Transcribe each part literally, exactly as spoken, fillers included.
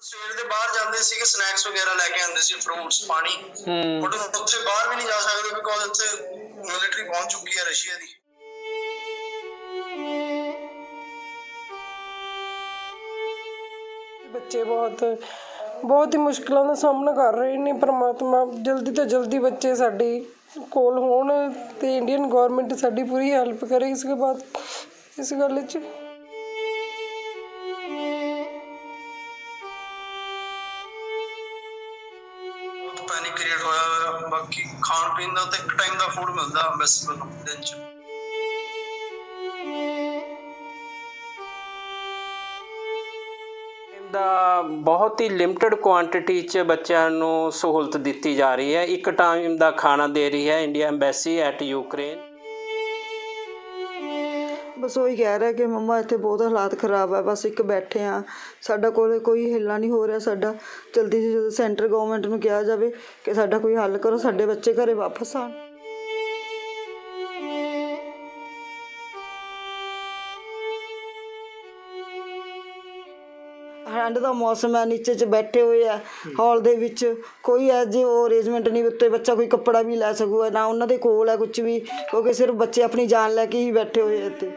ਸਵੇਰ ਦੇ ਬਾਹਰ ਜਾਂਦੇ ਸੀਗੇ, ਸਨੈਕਸ ਵਗੈਰਾ ਲੈ ਕੇ ਆਉਂਦੇ ਸੀ, ਫਰੂਟਸ, ਪਾਣੀ, ਬਟ ਉੱਥੇ ਬਾਹਰ ਵੀ ਨਹੀਂ ਜਾ ਸਕਦੇ ਬਿਕੋਜ਼ ਉੱਥੇ ਮਿਲਟਰੀ ਪਹੁੰਚ ਚੁੱਕੀ ਹੈ ਰਸ਼ੀਆ ਦੀ। ਬੱਚੇ ਬਹੁਤ ਬਹੁਤ ਹੀ ਮੁਸ਼ਕਿਲਾਂ ਦਾ ਸਾਹਮਣਾ ਕਰ ਰਹੇ ਨੇ। ਪਰਮਾਤਮਾ ਜਲਦੀ ਤੋਂ ਜਲਦੀ ਬੱਚੇ ਸਾਡੇ ਕੋਲ ਹੋਣ ਤੇ ਇੰਡੀਅਨ ਗੌਰਮੈਂਟ ਸਾਡੀ ਪੂਰੀ ਹੈਲਪ ਕਰੇ ਇਸ ਕੇ ਬਾਅਦ ਇਸ ਗੱਲ 'ਚ। ਪੈਨਿਕ ਕ੍ਰੀਏਟ ਹੋਇਆ ਹੋਇਆ। ਬਾਕੀ ਖਾਣ ਪੀਣ ਦਾ ਤਾਂ ਇੱਕ ਟਾਈਮ ਦਾ ਫੂਡ ਮਿਲਦਾ ਬਸ ਦਿਨ 'ਚ। ਦਾ ਬਹੁਤ ਹੀ ਲਿਮਟਿਡ ਕੁਆਂਟਿਟੀ 'ਚ ਬੱਚਿਆਂ ਨੂੰ ਸਹੂਲਤ ਦਿੱਤੀ ਜਾ ਰਹੀ ਹੈ। ਇੱਕ ਟਾਈਮ ਦਾ ਖਾਣਾ ਦੇ ਰਹੀ ਹੈ ਇੰਡੀਆ ਐਮਬੈਸੀ ਐਟ ਯੂਕਰੇਨ। ਬਸ ਉਹੀ ਕਹਿ ਰਿਹਾ ਕਿ ਮੰਮਾ ਇੱਥੇ ਬਹੁਤ ਹਾਲਾਤ ਖ਼ਰਾਬ ਹੈ, ਬਸ ਇੱਕ ਬੈਠੇ ਹਾਂ, ਸਾਡਾ ਕੋਲ ਕੋਈ ਹਿੱਲਾ ਨਹੀਂ ਹੋ ਰਿਹਾ ਸਾਡਾ। ਜਲਦੀ ਤੋਂ ਜਲਦੀ ਸੈਂਟਰ ਗੌਰਮੈਂਟ ਨੂੰ ਕਿਹਾ ਜਾਵੇ ਕਿ ਸਾਡਾ ਕੋਈ ਹੱਲ ਕਰੋ, ਸਾਡੇ ਬੱਚੇ ਘਰੇ ਵਾਪਸ ਆਉਣ। ਠੰਡ ਦਾ ਮੌਸਮ ਹੈ, ਨੀਚੇ 'ਚ ਬੈਠੇ ਹੋਏ ਆ ਹਾਲ ਦੇ ਵਿੱਚ, ਕੋਈ ਐ ਜੇ ਉਹ ਅਰੇਂਜਮੈਂਟ ਨਹੀਂ, ਉੱਤੇ ਬੱਚਾ ਕੋਈ ਕੱਪੜਾ ਵੀ ਲੈ ਸਕੂਗਾ ਨਾ, ਉਹਨਾਂ ਦੇ ਕੋਲ ਹੈ ਕੁਛ ਵੀ, ਕਿਉਂਕਿ ਸਿਰਫ ਬੱਚੇ ਆਪਣੀ ਜਾਨ ਲੈ ਕੇ ਹੀ ਬੈਠੇ ਹੋਏ ਇੱਥੇ।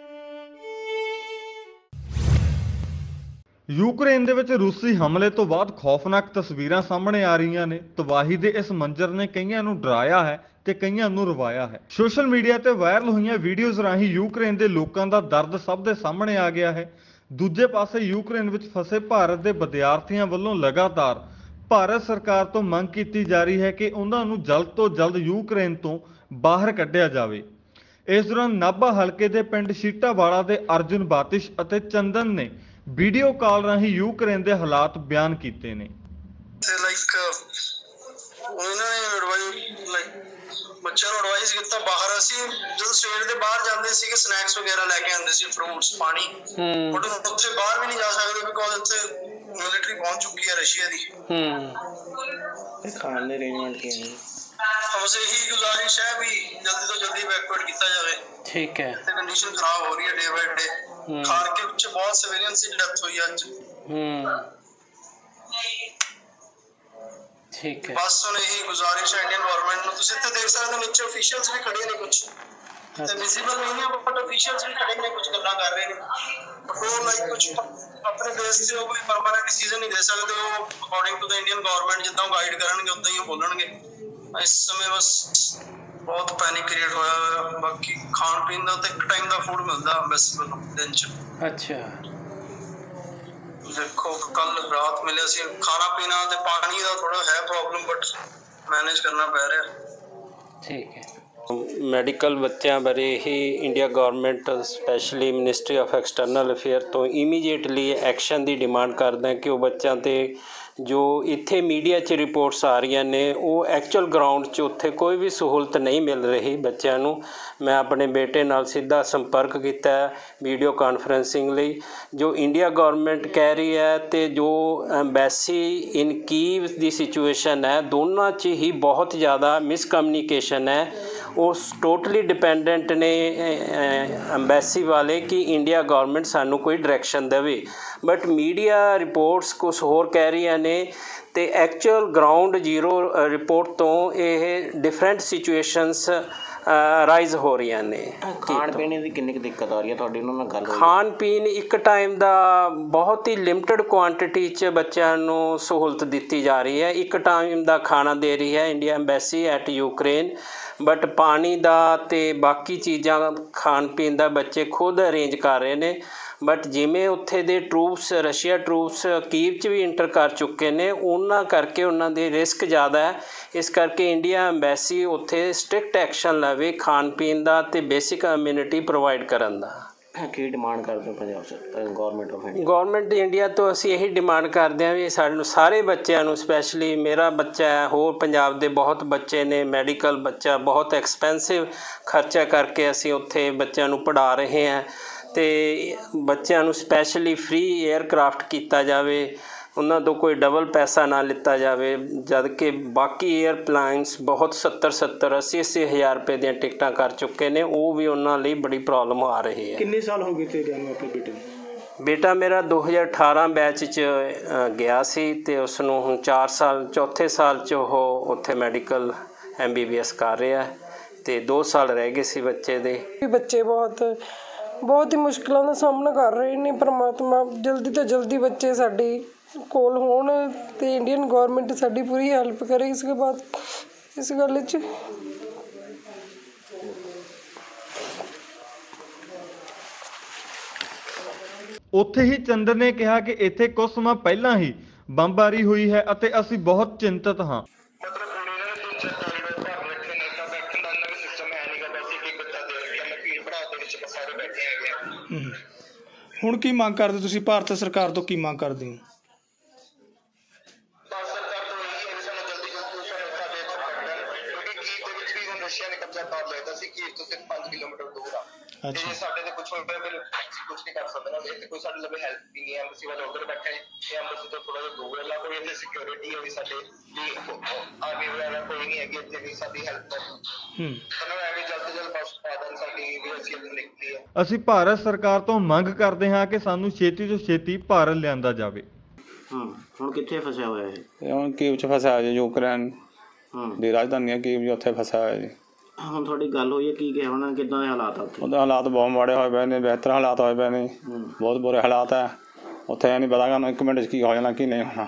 ਯੂਕਰੇਨ ਦੇ ਵਿੱਚ ਰੂਸੀ ਹਮਲੇ ਤੋਂ ਬਾਅਦ ਖੌਫਨਾਕ ਤਸਵੀਰਾਂ ਸਾਹਮਣੇ ਆ ਰਹੀਆਂ ਨੇ। ਤਬਾਹੀ ਦੇ ਇਸ ਮੰਜ਼ਰ ਨੇ ਕਈਆਂ ਨੂੰ ਡਰਾਇਆ ਹੈ ਤੇ ਕਈਆਂ ਨੂੰ ਰਵਾਇਆ ਹੈ। ਸੋਸ਼ਲ ਮੀਡੀਆ ਤੇ ਵਾਇਰਲ ਹੋਈਆਂ ਵੀਡੀਓਜ਼ ਰਾਹੀਂ ਯੂਕਰੇਨ ਦੇ ਲੋਕਾਂ ਦਾ ਦਰਦ ਸਭ ਦੇ ਸਾਹਮਣੇ ਆ ਗਿਆ ਹੈ। ਦੂਜੇ ਪਾਸੇ ਯੂਕਰੇਨ ਵਿੱਚ ਫਸੇ ਭਾਰਤ ਦੇ ਵਿਦਿਆਰਥੀਆਂ ਵੱਲੋਂ ਲਗਾਤਾਰ ਭਾਰਤ ਸਰਕਾਰ ਤੋਂ ਮੰਗ ਕੀਤੀ ਜਾ ਰਹੀ ਹੈ ਕਿ ਉਹਨਾਂ ਨੂੰ ਜਲਦ ਤੋਂ ਜਲਦ ਯੂਕਰੇਨ ਤੋਂ ਬਾਹਰ ਕੱਢਿਆ ਜਾਵੇ। ਇਸ ਦੌਰਾਨ ਨਾਭਾ ਹਲਕੇ ਦੇ ਪਿੰਡ ਸ਼ੀਟਾਵਾਲਾ ਦੇ ਅਰਜੁਨ ਬਾਤਿਸ਼ ਅਤੇ ਚੰਦਨ ਨੇ ਵੀਡੀਓ ਕਾਲ ਰਾਹੀਂ ਯੂਕਰੇਨ ਦੇ ਹਾਲਾਤ ਬਿਆਨ ਕੀਤੇ ਨੇ। ਲਾਈਕ ਉਹਨਾਂ ਨੇ ਐਡਵਾਈਸ ਲਾਈਕ ਬੱਚਿਆਂ ਨੂੰ ਐਡਵਾਈਸ ਕੀਤਾ ਬਾਹਰ। ਅਸੀਂ ਜਦੋਂ ਸਵੇਰ ਦੇ ਬਾਹਰ ਜਾਂਦੇ ਸੀਗੇ, ਸਨੈਕਸ ਵਗੈਰਾ ਲੈ ਕੇ ਆਉਂਦੇ ਸੀ, ਫਰੂਟਸ, ਪਾਣੀ, ਬਟ ਉੱਥੇ ਬਾਹਰ ਵੀ ਨਹੀਂ ਜਾ ਸਕਦੇ ਬਿਕੋਜ਼ ਉੱਥੇ ਮਿਲਟਰੀ ਪਹੁੰਚ ਚੁੱਕੀ ਹੈ ਰਸ਼ੀਆ ਦੀ। ਖਾਣ ਦੇ ਅਰੇਂਜਮੈਂਟ ਕੀ ਹੈ? ਬਸ ਇਹੀ ਗੁਜ਼ਾਰਿਸ਼ ਹੈ ਵੀ ਜਲਦੀ ਤੋਂ ਜਲਦੀ ਇਵੈਕੂਏਟ ਕੀਤਾ ਜਾਵੇ। ਠੀਕ ਹੈ। ਤੇ ਕੰਡੀਸ਼ਨ ਖਰਾਬ ਹੋ ਰਹੀ ਹੈ ਡੇ ਬਾਈ ਡੇ। ਖਾਰਕਿਵ ਵਿੱਚ ਬਹੁਤ ਸਿਵਿਲੀਅਨਸ ਦੀ ਡੈਥ ਹੋਈ ਅੱਜ। ਠੀਕ ਹੈ। ਬਸ ਹੁਣ ਇਹੀ ਗੁਜ਼ਾਰਿਸ਼ ਹੈ ਇੰਡੀਅਨ ਗਵਰਨਮੈਂਟ ਨੂੰ। ਤੁਸੀਂ ਇੱਥੇ ਦੇਖ ਸਕਦੇ ਹੋ ਨੀਚੇ ਅਫੀਸ਼ੀਅਲਸ ਵੀ ਖੜੇ ਨੇ, ਕੁਝ ਤੇ ਵਿਜ਼ੀਬਲ ਨਹੀਂ ਹੈ ਬਟ ਅਫੀਸ਼ੀਅਲਸ ਵੀ ਖੜੇ ਨੇ, ਕੁਝ ਗੱਲਾਂ ਕਰ ਰਹੇ ਨੇ। ਬਟ ਉਹ ਲਾਈਕ ਕੁਝ ਆਪਣੇ ਦੇਸ਼ 'ਚ ਉਹ ਕੋਈ ਪਰਮਾਨੈਂਟ ਡਿਸੀਜਨ ਨਹੀਂ ਦੇ ਸਕਦੇ। ਉਹ according to the Indian government ਜਿੱਦਾਂ ਉਹ ਗਾਈਡ ਕਰਨਗੇ ਉੱਦਾਂ ਹੀ ਉਹ ਬੋਲਣਗੇ। ਇਸ ਸਮੇਂ ਬਸ ਬਹੁਤ ਪੈਨਿਕ ਕ੍ਰੀਏਟ ਹੋਇਆ ਹੋਇਆ। ਬਾਕੀ ਖਾਣ ਪੀਣ ਦਾ ਤਾਂ ਇੱਕ ਟਾਈਮ ਦਾ ਫੂਡ ਮਿਲਦਾ ਬਸ ਦਿਨ 'ਚ। ਅੱਛਾ। ਦੇਖੋ ਕੱਲ ਰਾਤ ਮਿਲਿਆ ਸੀ। ਖਾਣਾ ਪੀਣਾ ਤੇ ਪਾਣੀ ਦਾ ਥੋੜਾ ਹੈ ਪ੍ਰੋਬਲਮ ਬਟ ਮੈਨੇਜ ਕਰਨਾ ਪੈ ਰਿਹਾ। ਠੀਕ ਹੈ। ਮੈਡੀਕਲ ਬੱਚਿਆਂ ਬਾਰੇ ਹੀ India government specially ministry of external affair ਤੋਂ ਇਮੀਡੀਏਟਲੀ ਐਕਸ਼ਨ ਦੀ ਡਿਮਾਂਡ ਕਰਦਾ ਕਿ ਉਹ ਬੱਚਿਆਂ 'ਤੇ ਜੋ ਇੱਥੇ ਮੀਡੀਆ 'ਚ ਰਿਪੋਰਟਸ ਆ ਰਹੀਆਂ ਨੇ ਉਹ ਐਕਚੁਅਲ ਗਰਾਊਂਡ 'ਚ ਉੱਥੇ ਕੋਈ ਵੀ ਸਹੂਲਤ ਨਹੀਂ ਮਿਲ ਰਹੀ ਬੱਚਿਆਂ ਨੂੰ। ਮੈਂ ਆਪਣੇ ਬੇਟੇ ਨਾਲ ਸਿੱਧਾ ਸੰਪਰਕ ਕੀਤਾ ਵੀਡੀਓ ਕਾਨਫਰੰਸਿੰਗ ਲਈ। ਜੋ ਇੰਡੀਆ ਗੌਰਮੈਂਟ ਕਹਿ ਰਹੀ ਹੈ ਅਤੇ ਜੋ ਐਮਬੈਸੀ ਇਨ ਕੀਵ ਦੀ ਸਿਚੁਏਸ਼ਨ ਹੈ, ਦੋਨਾਂ 'ਚ ਹੀ ਬਹੁਤ ਜ਼ਿਆਦਾ ਮਿਸਕਮਿਊਨੀਕੇਸ਼ਨ ਹੈ। ਉਹ ਟੋਟਲੀ ਡਿਪੈਂਡੈਂਟ ਨੇ ਐਮਬੈਸੀ ਵਾਲੇ ਕਿ ਇੰਡੀਆ ਗੌਰਮੈਂਟ ਸਾਨੂੰ ਕੋਈ ਡਾਇਰੈਕਸ਼ਨ ਦੇਵੇ, ਬਟ ਮੀਡੀਆ ਰਿਪੋਰਟਸ ਕੁਛ ਹੋਰ ਕਹਿ ਰਹੀਆਂ ਨੇ ਅਤੇ ਐਕਚੁਅਲ ਗਰਾਊਂਡ ਜ਼ੀਰੋ ਰਿਪੋਰਟ ਤੋਂ ਇਹ ਡਿਫਰੈਂਟ ਸਿਚੁਏਸ਼ਨਸ ਰਾਈਜ਼ ਹੋ ਰਹੀਆਂ ਨੇ। ਖਾਣ ਪੀਣ ਦੀ ਕਿੰਨੀ ਕੁ ਦਿੱਕਤ ਆ ਰਹੀ ਹੈ ਤੁਹਾਡੀ ਉਹਨਾਂ ਨਾਲ ਗੱਲ? ਖਾਣ ਪੀਣ ਇੱਕ ਟਾਈਮ ਦਾ ਬਹੁਤ ਹੀ ਲਿਮਟਿਡ ਕੁਆਂਟਿਟੀ 'ਚ ਬੱਚਿਆਂ ਨੂੰ ਸਹੂਲਤ ਦਿੱਤੀ ਜਾ ਰਹੀ ਹੈ। ਇੱਕ ਟਾਈਮ ਦਾ ਖਾਣਾ ਦੇ ਰਹੀ ਹੈ India embassy at Ukraine, but ਪਾਣੀ ਦਾ ਅਤੇ ਬਾਕੀ ਚੀਜ਼ਾਂ ਖਾਣ ਪੀਣ ਦਾ ਬੱਚੇ ਖੁਦ ਅਰੇਂਜ ਕਰ ਰਹੇ ਨੇ। ਬਟ ਜਿਵੇਂ ਉੱਥੇ ਦੇ ਟਰੂਪਸ, ਰਸ਼ੀਆ ਟਰੂਪਸ ਕੀਵ 'ਚ ਵੀ ਇੰਟਰ ਕਰ ਚੁੱਕੇ ਨੇ, ਉਹਨਾਂ ਕਰਕੇ ਉਹਨਾਂ ਦੇ ਰਿਸਕ ਜ਼ਿਆਦਾ ਹੈ। ਇਸ ਕਰਕੇ ਇੰਡੀਆ ਐਮਬੈਸੀ ਉੱਥੇ ਸਟ੍ਰਿਕਟ ਐਕਸ਼ਨ ਲਵੇ ਖਾਣ ਪੀਣ ਦਾ ਅਤੇ ਬੇਸਿਕ ਅਮਿਊਨਿਟੀ ਪ੍ਰੋਵਾਈਡ ਕਰਨ ਦਾ। ਕੀ ਡਿਮਾਂਡ ਕਰਦੇ ਹੋ ਪੰਜਾਬ ਸਰਕਾਰ, government of India? Government India ਤੋਂ ਅਸੀਂ ਇਹੀ ਡਿਮਾਂਡ ਕਰਦੇ ਹਾਂ ਵੀ ਸਾਨੂੰ ਸਾਰੇ ਬੱਚਿਆਂ ਨੂੰ, ਸਪੈਸ਼ਲੀ ਮੇਰਾ ਬੱਚਾ ਹੈ, ਹੋਰ ਪੰਜਾਬ ਦੇ ਬਹੁਤ ਬੱਚੇ ਨੇ, ਮੈਡੀਕਲ ਬੱਚਾ ਬਹੁਤ ਐਕਸਪੈਂਸਿਵ ਖਰਚਾ ਕਰਕੇ ਅਸੀਂ ਉੱਥੇ ਬੱਚਿਆਂ ਨੂੰ ਪੜ੍ਹਾ ਰਹੇ ਹਾਂ ਅਤੇ ਬੱਚਿਆਂ ਨੂੰ ਸਪੈਸ਼ਲੀ ਫ੍ਰੀ ਏਅਰਕ੍ਰਾਫਟ ਕੀਤਾ ਜਾਵੇ, ਉਹਨਾਂ ਤੋਂ ਕੋਈ ਡਬਲ ਪੈਸਾ ਨਾ ਲਿੱਤਾ ਜਾਵੇ, ਜਦ ਕਿ ਬਾਕੀ ਏਅਰਪਲਾਈਨਸ ਬਹੁਤ ਸੱਤਰ ਸੱਤਰ ਅੱਸੀ ਅੱਸੀ ਹਜ਼ਾਰ ਰੁਪਏ ਦੀਆਂ ਟਿਕਟਾਂ ਕਰ ਚੁੱਕੇ ਨੇ, ਉਹ ਵੀ ਉਹਨਾਂ ਲਈ ਬੜੀ ਪ੍ਰੋਬਲਮ ਆ ਰਹੀ ਹੈ। ਕਿੰਨੇ ਸਾਲ ਹੋ ਗਏ ਤੇ ਤੁਹਾਨੂੰ ਆਪਣੇ ਬੇਟੇ ਨੂੰ? ਬੇਟਾ ਮੇਰਾ ਦੋ ਹਜ਼ਾਰ ਅਠਾਰਾਂ ਬੈਚ 'ਚ ਅ, ਗਿਆ ਸੀ ਅਤੇ ਉਸ ਨੂੰ ਹੁਣ ਚਾਰ ਸਾਲ ਚੌਥੇ ਸਾਲ 'ਚ ਉਹ ਉੱਥੇ medical M B B S ਕਰ ਰਿਹਾ ਅਤੇ ਦੋ ਸਾਲ ਰਹਿ ਗਏ ਸੀ ਬੱਚੇ ਦੇ। ਵੀ ਬੱਚੇ ਬਹੁਤ ਬਹੁਤ ਹੀ ਮੁਸ਼ਕਿਲਾਂ ਦਾ ਸਾਹਮਣਾ ਕਰ ਰਹੇ ਨੇ। ਪਰਮਾਤਮਾ ਜਲਦੀ ਤੋਂ ਜਲਦੀ ਬੱਚੇ ਸਾਡੀ ਕੋਲ ਹੋਣ ਅਤੇ ਇੰਡੀਅਨ ਗੌਰਮੈਂਟ ਸਾਡੀ ਪੂਰੀ ਹੈਲਪ ਕਰੇ ਇਸ ਕੇ ਬਾਅਦ ਇਸ ਗੱਲ 'ਚ। ਉੱਥੇ ਹੀ ਚੰਦਰ ਨੇ ਕਿਹਾ ਕਿ ਇੱਥੇ ਕੁਝ ਸਮਾਂ ਪਹਿਲਾਂ ਹੀ ਬੰਬਾਰੀ ਹੋਈ ਹੈ ਅਤੇ ਅਸੀਂ ਬਹੁਤ ਚਿੰਤਤ ਹਾਂ। ਮਤਲਬ ਹੁਣ ਇਹਨਾਂ ਨੇ ਦੋ ਚਾਰ ਕਾਰੀਡੋਰ ਭਰ ਰੱਖੇ ਨੇ ਤਾਂ ਬੈਠਣ ਦਾ ਇੰਨਾ ਵੀ ਸਿਸਟਮ ਹੈ ਨਹੀਂਗਾ। ਵੈਸੇ ਕੀ ਬੱਚਾ ਦੇ ਰੱਖਿਆ ਮੈਂ ਭੀੜ ਭੜਾ ਦੇ ਵਿੱਚ ਸਾਰੇ ਬੈਠੇ ਹੈਗੇ ਆ। ਹੁਣ ਕੀ ਮੰਗ ਕਰਦੇ ਤੁਸੀਂ ਭਾਰਤ ਸਰਕਾਰ ਤੋਂ ਕੀ ਮੰਗ ਕਰਦੇ ਹੋ? ਭਾਰਤ ਸਰਕਾਰ ਤੋਂ ਇਹੀ ਹੈ ਕਿ ਸਾਨੂੰ ਜਲਦੀ ਜਲਦੀ ਸਾਨੂੰ ਸਾਡੇ ਇੱਥੋਂ ਕੱਢਣ, ਕਿਉਂਕਿ ਕੀਵ ਦੇ ਵਿੱਚ ਵੀ ਹੁਣ ਰਸ਼ੀਆ ਨੇ ਕਬਜ਼ਾ ਕਰ ਲਿਆ ਤਾਂ ਅਸੀਂ ਕੀਵ ਤੋਂ ਸਿਰਫ ਪੰਜ ਕਿਲੋਮੀਟਰ ਦੂਰ ਆ। ਤੇ ਜੇ ਸਾਡੇ ਤੇ ਕੁਝ ਹੋਇਆ ਫਿਰ ਕੁਝ ਨਹੀਂ ਕਰ ਸਕਦੇ ਨਾ। ਇੱਥੇ ਕੋਈ ਸਾਡੇ ਲਈ ਹੈਲਪ ਵੀ ਨਹੀਂ ਹੈ। ਐਮਬੈਸੀ ਵਾਲੇ ਉੱਧਰ ਬੈਠੇ ਇਹ ਐਮਬੈਸੀ ਤੋਂ ਥੋੜਾ ਜਿਹਾ ਦੂਰ ਹੈ। ਨਾ ਕੋਈ ਇੱਥੇ ਸਿਕਿਉਰਿਟੀ ਹੋਈ ਸਾਡੇ ਵੀ ਆਰਮੀ ਵਗੈਰਾ ਕੋਈ ਨਹੀਂ ਹੈਗੀ ਇੱਥੇ ਵੀ ਸਾਡੀ ਹੈਲਪ ਕਰਨ। ਉਹਨਾਂ ਨੂੰ ਐਵੇਂ ਜਲਦ ਤੋਂ ਜਲਦ ਬਸ ਪਾ ਦੇਣ ਸਾਡੀ ਵੀ ਅਸੀਂ ਇੱਥੇ ਨਿਕਲੀ ਹੈ। ਅਸੀਂ ਭਾਰਤ ਸਰਕਾਰ ਤੋਂ ਮੰਗ ਕਰਦੇ ਹਾਂ ਕਿ ਸਾਨੂੰ ਛੇਤੀ ਤੋਂ ਛੇਤੀ ਭਾਰਤ ਲਿਆਂਦਾ ਜਾਵੇ। ਹਾਂ ਹੁਣ ਕਿੱਥੇ ਫਸਿਆ ਹੋਇਆ ਇਹ? ਇਹ ਹੁਣ ਕੀਵ 'ਚ ਫਸਿਆ ਜੀ, ਯੂਕਰੇਨ ਦੀ ਰਾਜਧਾਨੀ ਹੈ ਕੀਵ ਜੀ, ਉੱਥੇ ਫਸਿਆ ਹੋਇਆ ਜੀ। ਹੁਣ ਤੁਹਾਡੀ ਗੱਲ ਹੋਈ ਹੈ ਕੀ ਕਿਹਾ ਉਹਨਾਂ ਨੇ, ਕਿੱਦਾਂ ਦੇ ਹਾਲਾਤ ਆ ਉੱਥੇ? ਉਹਦੇ ਹਾਲਾਤ ਬਹੁਤ ਮਾੜੇ ਹੋਏ ਪਏ ਨੇ, ਬਿਹਤਰ ਹਾਲਾਤ ਹੋਏ ਪਏ ਨੇ, ਬਹੁਤ ਬੁਰੇ ਹਾਲਾਤ ਹੈ ਉੱਥੇ। ਇਹ ਨਹੀਂ ਪਤਾ ਕਿ ਇੱਕ ਮਿੰਟ 'ਚ ਕੀ ਹੋ ਜਾਣਾ ਕੀ ਨਹੀਂ ਹੋਣਾ।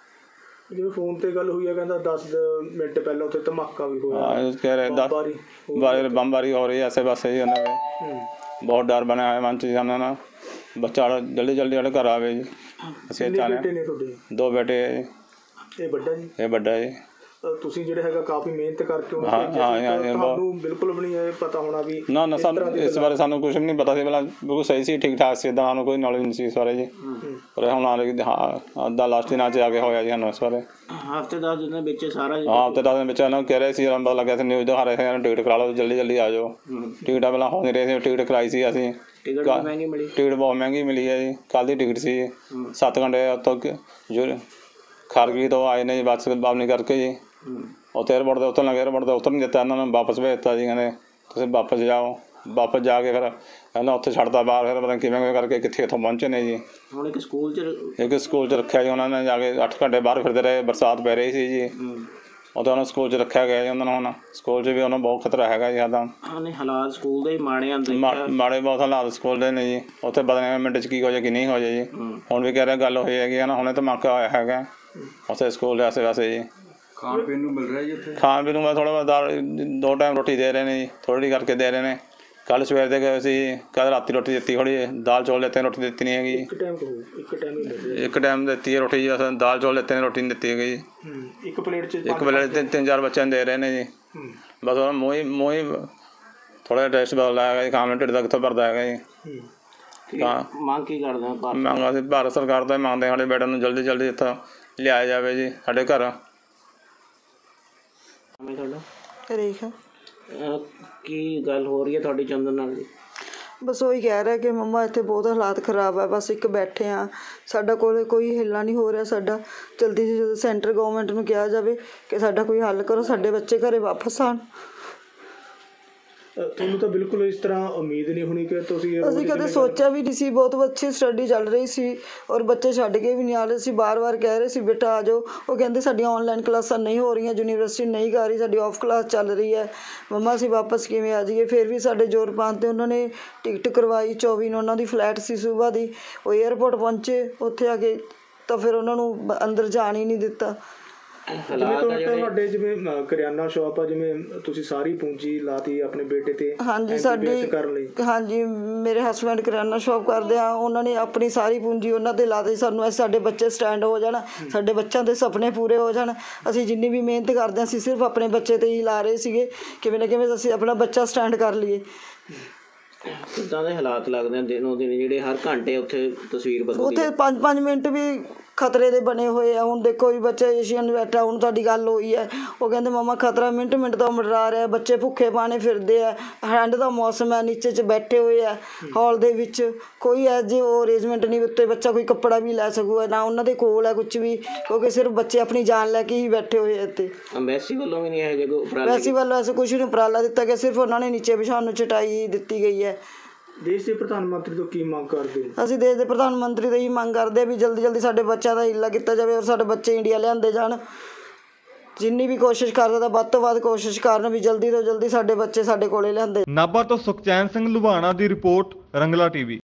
ਜਿਵੇਂ ਫੋਨ ਤੇ ਗੱਲ ਹੋਈ ਹੈ ਕਹਿੰਦਾ ਦਸ ਮਿੰਟ ਪਹਿਲਾਂ ਉੱਥੇ ਧਮਾਕਾ ਵੀ ਹੋਇਆ। ਹਾਂ ਕਹਿ ਰਹੇ ਦਸ ਬਾਰੇ ਬੰਬਾਰੀ ਹੋ ਰਹੀ ਹੈ ਐਸੇ ਪਾਸੇ ਜੀ। ਉਹਨਾਂ ਦੇ ਬਹੁਤ ਡਰ ਬਣਿਆ ਹੋਇਆ ਮਨ 'ਚ ਜੀ ਉਹਨਾਂ ਨਾਲ। ਬੱਚਾ ਜਲਦੀ ਜਲਦੀ ਸਾਡੇ ਘਰ ਆਵੇ ਜੀ। ਅਸੀਂ ਚਾਹੁੰਦੇ ਨੇ ਤੁਹਾਡੇ? ਦੋ ਬੇਟੇ ਹੈ ਜੀ। ਇਹ ਵੱਡਾ ਜੀ? ਇਹ ਵੱਡਾ ਜੀ। ਤੁਸੀਂ ਜਿਹੜੇ ਹੈਗਾ ਕਾਫੀ ਮਿਹਨਤ ਕਰਕੇ ਉਹਨੂੰ ਹਾਂ ਭੇਜਿਆ ਹਾਂ ਸੀ, ਹਾਂ ਤਾਂ ਤੁਹਾਨੂੰ ਬਿਲਕੁਲ ਵੀ ਨਹੀਂ ਇਹ ਪਤਾ ਹੋਣਾ ਵੀ ਨਾ ਨਾ ਸਾਨੂੰ ਇਸ ਬਾਰੇ ਸਾਨੂੰ ਕੁਝ ਵੀ ਨਹੀਂ ਪਤਾ ਸੀ। ਪਹਿਲਾਂ ਬਿਲਕੁਲ ਸਹੀ ਸੀ, ਠੀਕ ਠਾਕ ਸੀ, ਇੱਦਾਂ ਸਾਨੂੰ ਕੋਈ ਨੌਲੇਜ ਨਹੀਂ ਸੀ ਇਸ ਬਾਰੇ ਜੀ। ਪਰ ਹੁਣ ਆ ਹਾਂ ਅੱਧਾ ਲਾਸਟ ਦਿਨਾਂ 'ਚ ਆ ਕੇ ਹੋਇਆ ਜੀ ਸਾਨੂੰ ਇਸ ਬਾਰੇ। ਹਫ਼ਤੇ ਦਸ ਦਿਨ ਦੇ ਵਿੱਚ ਸਾਰਾ ਹਾਂ ਹਫ਼ਤੇ ਦਸ ਦਿਨ ਵਿੱਚ ਇਹਨਾਂ ਨੂੰ ਕਹਿ ਰਹੇ ਸੀ, ਪਤਾ ਲੱਗਿਆ ਸੀ ਨਿਊਜ਼ ਦਿਖਾ ਰਹੇ ਸੀ ਇਹਨਾਂ ਟਿਕਟ ਕਰਾ ਲਓ ਜਲਦੀ ਜਲਦੀ ਆ ਜਾਓ। ਟਿਕਟਾਂ ਪਹਿਲਾਂ ਹੋ ਨਹੀਂ ਰਹੇ ਸੀ, ਟਿਕਟ ਕਰਾਈ ਸੀ ਅਸੀਂ। ਟਿਕਟ ਮਹਿੰਗੀ ਮਿਲੀ? ਟਿਕਟ ਬਹੁਤ ਮਹਿੰਗੀ ਮਿਲੀ ਹੈ ਜੀ। ਕੱਲ੍ਹ ਦੀ ਟਿਕਟ ਸੀ ਸੱਤ ਘੰਟੇ ਉੱਥੋਂ ਜੋ ਖਾਰਗੀ ਤੋਂ ਆਏ ਨੇ ਜੀ ਬੱਸ ਵਾਪਨੀ ਕਰਕੇ ਜੀ। ਉੱਥੇ ਏਅਰਪੋਰਟ 'ਤੇ ਉੱਤਰਨ ਲੱਗੇ, ਏਅਰਪੋਰਟ 'ਤੇ ਉੱਤਰ ਨਹੀਂ ਦਿੱਤਾ ਇਹਨਾਂ ਨੂੰ, ਵਾਪਸ ਭੇਜ ਦਿੱਤਾ ਜੀ। ਕਹਿੰਦੇ ਤੁਸੀਂ ਵਾਪਸ ਜਾਓ। ਵਾਪਸ ਜਾ ਕੇ ਫਿਰ ਇਹਨਾਂ ਉੱਥੇ ਛੱਡਤਾ ਬਾਹਰ। ਫਿਰ ਪਤਾ ਨਹੀਂ ਕਿਵੇਂ ਕਿਵੇਂ ਕਰਕੇ ਕਿੱਥੇ ਇੱਥੋਂ ਪਹੁੰਚੇ ਨੇ ਜੀ। ਹੁਣ ਇੱਕ ਸਕੂਲ 'ਚ ਇੱਕ ਸਕੂਲ 'ਚ ਰੱਖਿਆ ਜੀ ਉਹਨਾਂ ਨੇ। ਜਾ ਕੇ ਅੱਠ ਘੰਟੇ ਬਾਹਰ ਫਿਰਦੇ ਰਹੇ, ਬਰਸਾਤ ਪੈ ਰਹੀ ਸੀ ਜੀ। ਉੱਥੇ ਉਹਨਾਂ ਸਕੂਲ 'ਚ ਰੱਖਿਆ ਗਿਆ ਜੀ ਉਹਨਾਂ ਨੂੰ। ਹੁਣ ਸਕੂਲ 'ਚ ਵੀ ਉਹਨਾਂ ਬਹੁਤ ਖਤਰਾ ਹੈਗਾ ਜੀ ਸਾਡਾ। ਨਹੀਂ ਹਾਲਾਤ ਸਕੂਲ ਦੇ ਹੀ ਮਾੜੇ ਆਉਂਦੇ ਮਾੜੇ ਬਹੁਤ ਹਾਲਾਤ ਸਕੂਲ ਦੇ ਨੇ ਜੀ। ਉੱਥੇ ਪਤਾ ਨਹੀਂ ਮਿੰਟ 'ਚ ਕੀ ਹੋ ਜਾਏ ਕੀ ਨਹੀਂ ਹੋ ਜਾਏ ਜੀ। ਹੁਣ ਵੀ ਕਹਿ ਰਿਹਾ ਗੱਲ ਹੋਈ ਹੈਗੀ ਨਾ, ਹੁਣੇ ਧਮਾਕਾ ਹੋਇਆ ਹੈਗਾ ਉੱਥੇ ਸਕੂਲ ਦੇ ਆਸੇ ਪਾਸੇ ਜੀ। ਖਾਣ ਪੀਣ ਨੂੰ ਮਿਲ ਰਿਹਾ ਜੀ ਇੱਥੇ? ਖਾਣ ਪੀਣ ਨੂੰ ਮੈਂ ਥੋੜ੍ਹਾ ਬਹੁਤ ਦੋ ਟਾਈਮ ਰੋਟੀ ਦੇ ਰਹੇ ਨੇ ਜੀ, ਥੋੜ੍ਹੀ ਜਿਹੀ ਕਰਕੇ ਦੇ ਰਹੇ ਨੇ। ਕੱਲ੍ਹ ਸਵੇਰ ਦੇ ਗਏ ਸੀ, ਕੱਲ੍ਹ ਰਾਤੀ ਰੋਟੀ ਦਿੱਤੀ, ਥੋੜ੍ਹੀ ਦਾਲ ਚੌਲ ਦਿੱਤੇ, ਰੋਟੀ ਦਿੱਤੀ ਨਹੀਂ ਹੈਗੀ। ਇੱਕ ਟਾਈਮ ਇੱਕ ਟਾਈਮ ਹੀ ਇੱਕ ਟਾਈਮ ਦਿੱਤੀ ਹੈ ਰੋਟੀ ਜੀ, ਦਾਲ ਚੌਲ ਦਿੱਤੇ ਨੇ, ਰੋਟੀ ਨਹੀਂ ਦਿੱਤੀ ਹੈਗੀ ਜੀ। ਇੱਕ ਪਲੇਟ 'ਚ ਇੱਕ ਪਲੇਟ ਤਿੰਨ ਤਿੰਨ ਚਾਰ ਬੱਚਿਆਂ ਨੂੰ ਦੇ ਰਹੇ ਨੇ ਜੀ। ਬਸ ਉਹਨਾਂ ਮੂੰਹ ਹੀ ਮੂੰਹ ਹੀ ਥੋੜ੍ਹਾ ਜਿਹਾ ਟੇਸਟ ਬਦਲਦਾ ਹੈਗਾ ਜੀ। ਖਾਣ ਨੂੰ ਢਿੱਡ ਦਾ ਕਿੱਥੋਂ ਭਰਦਾ ਹੈਗਾ ਜੀ। ਤਾਂ ਮੰਗ ਕੀ ਕਰਦੇ ਹੋ? ਮੰਗ ਅਸੀਂ ਭਾਰਤ ਸਰਕਾਰ ਤੋਂ ਹੀ ਮੰਗਦੇ ਹਾਂ, ਸਾਡੇ ਬੇਟੇ ਨੂੰ ਜਲਦੀ ਜਲਦੀ ਇੱਥੋਂ ਲਿਆਇਆ ਜਾਵੇ ਜੀ ਸਾਡੇ ਘਰ। ਰੇਖਾ। ਕੀ ਗੱਲ ਹੋ ਰਹੀ ਹੈ ਤੁਹਾਡੀ ਚੰਦਨ ਨਾਲ ਜੀ? ਬਸ ਉਹੀ ਕਹਿ ਰਿਹਾ ਕਿ ਮੰਮਾ ਇੱਥੇ ਬਹੁਤ ਹਾਲਾਤ ਖ਼ਰਾਬ ਹੈ, ਬਸ ਇੱਕ ਬੈਠੇ ਆ, ਸਾਡਾ ਕੋਲ ਕੋਈ ਹਿੱਲਾ ਨਹੀਂ ਹੋ ਰਿਹਾ ਸਾਡਾ। ਜਲਦੀ ਤੋਂ ਜਲਦੀ ਸੈਂਟਰ ਗੌਰਮੈਂਟ ਨੂੰ ਕਿਹਾ ਜਾਵੇ ਕਿ ਸਾਡਾ ਕੋਈ ਹੱਲ ਕਰੋ, ਸਾਡੇ ਬੱਚੇ ਘਰੇ ਵਾਪਸ ਆਉਣ। ਤੁਹਾਨੂੰ ਤਾਂ ਬਿਲਕੁਲ ਇਸ ਤਰ੍ਹਾਂ ਉਮੀਦ ਨਹੀਂ ਹੋਣੀ ਕਿ ਤੁਸੀਂ ਅਸੀਂ ਕਦੇ ਸੋਚਿਆ ਵੀ ਨਹੀਂ ਸੀ। ਬਹੁਤ ਅੱਛੀ ਸਟੱਡੀ ਚੱਲ ਰਹੀ ਸੀ ਔਰ ਬੱਚੇ ਛੱਡ ਕੇ ਵੀ ਨਹੀਂ ਆ ਰਹੇ ਸੀ। ਬਾਰ-ਬਾਰ ਕਹਿ ਰਹੇ ਸੀ ਬੇਟਾ ਆ ਜਾਓ। ਉਹ ਕਹਿੰਦੇ ਸਾਡੀਆਂ ਔਨਲਾਈਨ ਕਲਾਸਾਂ ਨਹੀਂ ਹੋ ਰਹੀਆਂ, ਯੂਨੀਵਰਸਿਟੀ ਨਹੀਂ ਕਰ ਰਹੀ, ਸਾਡੀ ਆਫ ਕਲਾਸ ਚੱਲ ਰਹੀ ਹੈ। ਮੰਮਾ ਅਸੀਂ ਵਾਪਸ ਕਿਵੇਂ ਆ ਜਾਈਏ? ਫਿਰ ਵੀ ਸਾਡੇ ਜ਼ੋਰ ਪਾਉਣ 'ਤੇ ਉਹਨਾਂ ਨੇ ਟਿਕਟ ਕਰਵਾਈ। ਚੌਵੀ ਨੂੰ ਉਹਨਾਂ ਦੀ ਫਲਾਈਟ ਸੀ ਸੁਬਾਹ ਦੀ। ਉਹ ਏਅਰਪੋਰਟ ਪਹੁੰਚੇ, ਉੱਥੇ ਆ ਕੇ ਤਾਂ ਫਿਰ ਉਹਨਾਂ ਨੂੰ ਅੰਦਰ ਜਾਣ ਹੀ ਨਹੀਂ ਦਿੱਤਾ। ਜਿਵੇਂ ਤੁਹਾਡੇ ਜਿਵੇਂ ਕਰਿਆਨਾ ਸ਼ਾਪ ਆ, ਜਿਵੇਂ ਤੁਸੀਂ ਸਾਰੀ ਪੂੰਜੀ ਲਾਤੀ ਆਪਣੇ ਬੇਟੇ ਤੇ ਹਾਂਜੀ ਸਾਡੀ ਕਰਨ ਲਈ? ਹਾਂਜੀ ਮੇਰੇ ਹਸਬੈਂਡ ਕਰਿਆਨਾ ਸ਼ਾਪ ਕਰਦੇ ਆ, ਉਹਨਾਂ ਨੇ ਆਪਣੀ ਸਾਰੀ ਪੂੰਜੀ ਉਹਨਾਂ ਤੇ ਲਾਤੀ ਸਾਨੂੰ। ਸਾਡੇ ਬੱਚੇ ਸਟੈਂਡ ਹੋ ਜਾਣ, ਸਾਡੇ ਬੱਚਿਆਂ ਦੇ ਸੁਪਨੇ ਪੂਰੇ ਹੋ ਜਾਣ। ਅਸੀਂ ਜਿੰਨੀ ਵੀ ਮਿਹਨਤ ਕਰਦੇ ਹਾਂ ਅਸੀਂ ਸਿਰਫ ਆਪਣੇ ਬੱਚੇ ਤੇ ਹੀ ਲਾ ਰਹੇ ਸੀਗੇ, ਕਿਵੇਂ ਨਾ ਕਿਵੇਂ ਅਸੀਂ ਆਪਣਾ ਬੱਚਾ ਸਟੈਂਡ ਕਰ ਲਈਏ। ਕਿੱਦਾਂ ਦੇ ਹਾਲਾਤ ਲੱਗਦੇ ਆ ਦਿਨੋਂ ਦਿਨ, ਜਿਹੜੇ ਹਰ ਘੰਟੇ ਉੱਥੇ ਤਸਵੀਰ ਬਦਲਦੀ? ਉੱਥੇ ਪੰਜ ਪੰਜ ਮਿੰਟ ਵੀ ਖਤਰੇ ਦੇ ਬਣੇ ਹੋਏ ਆ। ਹੁਣ ਦੇਖੋ ਜੀ ਬੱਚੇ ਏਸ਼ੀਅਨ ਬੈਠਾ, ਹੁਣ ਤੁਹਾਡੀ ਗੱਲ ਹੋਈ ਹੈ, ਉਹ ਕਹਿੰਦੇ ਮਮਾ ਖਤਰਾ ਮਿੰਟ ਮਿੰਟ ਦਾ ਮੰਡਰਾ ਰਿਹਾ। ਬੱਚੇ ਭੁੱਖੇ ਪਾਣੇ ਫਿਰਦੇ ਆ, ਠੰਡ ਦਾ ਮੌਸਮ ਹੈ, ਨੀਚੇ 'ਚ ਬੈਠੇ ਹੋਏ ਆ ਹਾਲ ਦੇ ਵਿੱਚ। ਕੋਈ ਐ ਜੇ ਉਹ ਅਰੇਂਜਮੈਂਟ ਨਹੀਂ, ਉੱਤੇ ਬੱਚਾ ਕੋਈ ਕੱਪੜਾ ਵੀ ਲੈ ਸਕੂਗਾ ਨਾ, ਉਹਨਾਂ ਦੇ ਕੋਲ ਹੈ ਕੁਝ ਵੀ, ਕਿਉਂਕਿ ਸਿਰਫ ਬੱਚੇ ਆਪਣੀ ਜਾਨ ਲੈ ਕੇ ਹੀ ਬੈਠੇ ਹੋਏ ਆ ਇੱਥੇ। ਅੰਬੈਸੀ ਵੱਲੋਂ ਵੀ ਨਹੀਂ ਇਹ ਜਗ੍ਹਾ ਉਪਰਾਲਾ? ਅੰਬੈਸੀ ਵੱਲੋਂ ਐਸੇ ਕੁਝ ਨਹੀਂ ਉਪਰਾਲਾ ਦਿੱਤਾ ਗਿਆ, ਸਿਰਫ ਉਹਨਾਂ ਨੇ ਨੀਚੇ ਵਿਛਾਉਣ ਨੂੰ ਚਟਾਈ ਦਿੱਤੀ ਗਈ ਹੈ। ਦੇਸ਼ ਦੇ ਪ੍ਰਧਾਨ ਮੰਤਰੀ ਤੋਂ ਕੀ ਮੰਗ ਕਰਦੇ ਹੋ? ਅਸੀਂ ਦੇਸ਼ ਦੇ ਪ੍ਰਧਾਨ ਮੰਤਰੀ ਤੋਂ ਇਹੀ ਮੰਗ ਕਰਦੇ ਹਾਂ ਵੀ ਜਲਦੀ ਜਲਦੀ ਸਾਡੇ ਬੱਚਿਆਂ ਦਾ ਹੀਲਾ ਕੀਤਾ ਜਾਵੇ ਔਰ ਸਾਡੇ ਬੱਚੇ ਇੰਡੀਆ ਲਿਆਂਦੇ ਜਾਣ। ਜਿੰਨੀ ਵੀ ਕੋਸ਼ਿਸ਼ ਕਰ ਸਕਦਾ ਵੱਧ ਤੋਂ ਵੱਧ ਕੋਸ਼ਿਸ਼ ਕਰਨ ਵੀ ਜਲਦੀ ਤੋਂ ਜਲਦੀ ਸਾਡੇ ਬੱਚੇ ਸਾਡੇ ਕੋਲੇ ਲਿਆਂਦੇ। ਨਾਭਾ ਤੋਂ ਸੁਖਚੈਨ ਸਿੰਘ ਲੁਬਾਣਾ ਦੀ ਰਿਪੋਰਟ, ਰੰਗਲਾ ਟੀਵੀ।